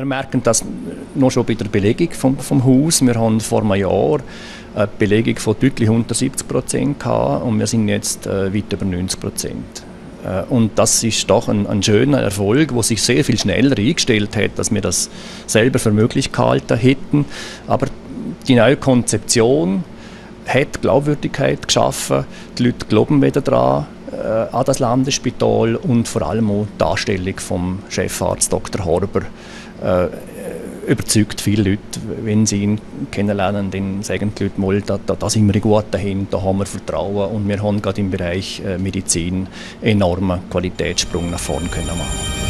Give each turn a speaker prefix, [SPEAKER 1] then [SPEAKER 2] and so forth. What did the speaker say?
[SPEAKER 1] Wir merken das noch schon bei der Belegung vom Haus. Wir haben vor einem Jahr eine Belegung von deutlich unter 70% gehabt und wir sind jetzt weit über 90%. Und das ist doch ein schöner Erfolg, der sich sehr viel schneller eingestellt hat, als wir das selber für möglich gehalten hätten. Aber die neue Konzeption hat Glaubwürdigkeit geschaffen. Die Leute glauben wieder daran, an das Landesspital und vor allem auch die Darstellung vom Chefarzt Dr. Horber überzeugt viele Leute, wenn sie ihn kennenlernen, dann sagen die Leute mal, da sind wir gut dahin, da haben wir Vertrauen und wir haben gerade im Bereich Medizin einen enormen Qualitätssprung nach vorne können machen.